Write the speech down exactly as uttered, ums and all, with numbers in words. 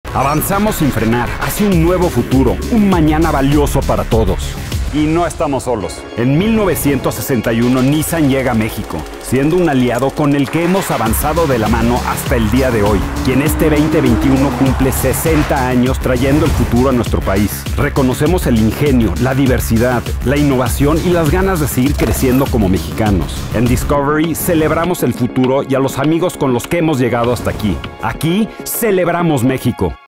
Avanzamos sin frenar hacia un nuevo futuro, un mañana valioso para todos. Y no estamos solos. En mil novecientos sesenta y uno Nissan llega a México, siendo un aliado con el que hemos avanzado de la mano hasta el día de hoy, y en este veinte veintiuno cumple sesenta años trayendo el futuro a nuestro país. Reconocemos el ingenio, la diversidad, la innovación y las ganas de seguir creciendo como mexicanos. En Discovery celebramos el futuro y a los amigos con los que hemos llegado hasta aquí. Aquí celebramos México.